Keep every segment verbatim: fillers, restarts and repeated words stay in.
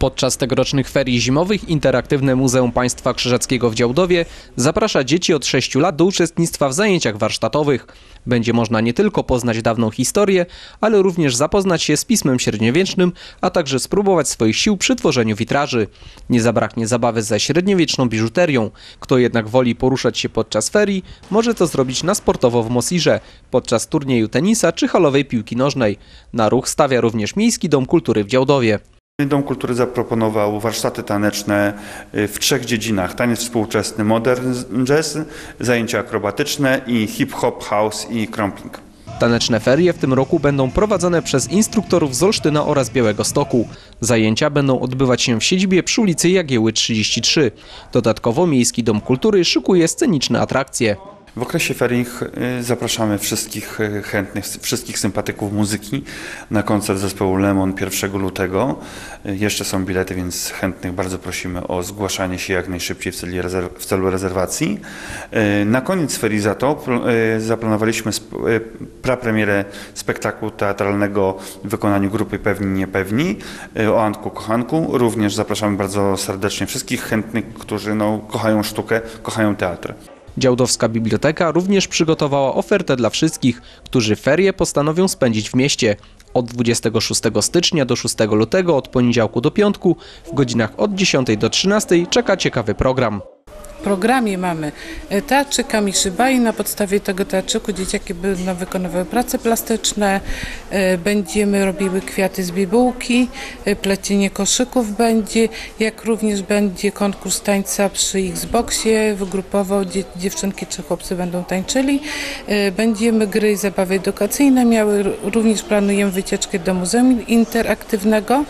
Podczas tegorocznych ferii zimowych Interaktywne Muzeum Państwa Krzyżackiego w Działdowie zaprasza dzieci od sześciu lat do uczestnictwa w zajęciach warsztatowych. Będzie można nie tylko poznać dawną historię, ale również zapoznać się z pismem średniowiecznym, a także spróbować swoich sił przy tworzeniu witraży. Nie zabraknie zabawy ze średniowieczną biżuterią. Kto jednak woli poruszać się podczas ferii, może to zrobić na sportowo w Mosirze, podczas turnieju tenisa czy halowej piłki nożnej. Na ruch stawia również Miejski Dom Kultury w Działdowie. Dom Kultury zaproponował warsztaty taneczne w trzech dziedzinach: taniec współczesny, modern jazz, zajęcia akrobatyczne i hip-hop, house i krumping. Taneczne ferie w tym roku będą prowadzone przez instruktorów z Olsztyna oraz Białegostoku. Zajęcia będą odbywać się w siedzibie przy ulicy Jagieły trzydzieści trzy. Dodatkowo Miejski Dom Kultury szykuje sceniczne atrakcje. W okresie ferii zapraszamy wszystkich chętnych, wszystkich sympatyków muzyki na koncert zespołu Lemon pierwszego lutego. Jeszcze są bilety, więc chętnych bardzo prosimy o zgłaszanie się jak najszybciej w celu, rezerw w celu rezerwacji. Na koniec ferii za to zaplanowaliśmy prapremierę spektaklu teatralnego w wykonaniu grupy Pewni Niepewni o Antku Kochanku. Również zapraszamy bardzo serdecznie wszystkich chętnych, którzy no, kochają sztukę, kochają teatr. Działdowska Biblioteka również przygotowała ofertę dla wszystkich, którzy ferie postanowią spędzić w mieście. Od dwudziestego szóstego stycznia do szóstego lutego, od poniedziałku do piątku, w godzinach od dziesiątej do trzynastej czeka ciekawy program. W programie mamy teatrzyk Kamiszyba i na podstawie tego teatrzyku dzieciaki będą wykonywały prace plastyczne, będziemy robiły kwiaty z bibułki, plecienie koszyków będzie, jak również będzie konkurs tańca przy Xboxie, grupowo dziewczynki czy chłopcy będą tańczyli, będziemy gry i zabawy edukacyjne miały, również planujemy wycieczkę do Muzeum Interaktywnego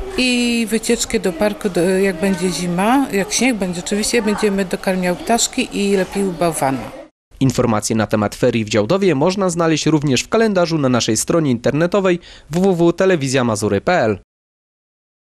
i wycieczkę do parku, jak będzie zima, jak śnieg będzie oczywiście, będziemy dokarmiały ptaszki i lepiły bałwana. Informacje na temat ferii w Działdowie można znaleźć również w kalendarzu na naszej stronie internetowej w w w kropka telewizja mazury kropka p l.